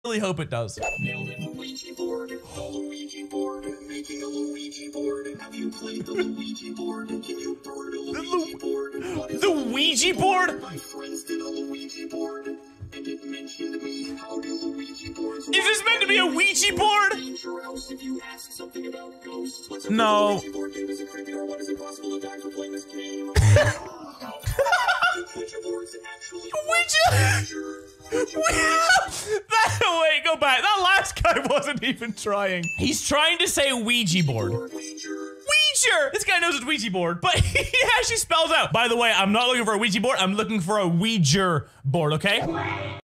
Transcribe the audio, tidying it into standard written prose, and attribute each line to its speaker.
Speaker 1: really hope it does.
Speaker 2: Building a Ouija board, a Luigi board, making a Luigi board. Have you played the Luigi board? Can you board a Luigi board?
Speaker 1: The Ouija board?
Speaker 2: My friends did a Luigi board, and it mentioned me how the Luigi boards.
Speaker 1: Is this meant to be a Ouija board?
Speaker 2: If you ask something about ghosts, what's a
Speaker 1: No.
Speaker 2: Ouija board game? Is it creepy or what? Is it possible to die for playing this game? Ouija boards actually.
Speaker 1: Wait, go back. That last guy wasn't even trying. He's trying to say Ouija board. Ouija! This guy knows it's Ouija board, but he actually spells out. By the way, I'm not looking for a Ouija board. I'm looking for a Ouija board, okay?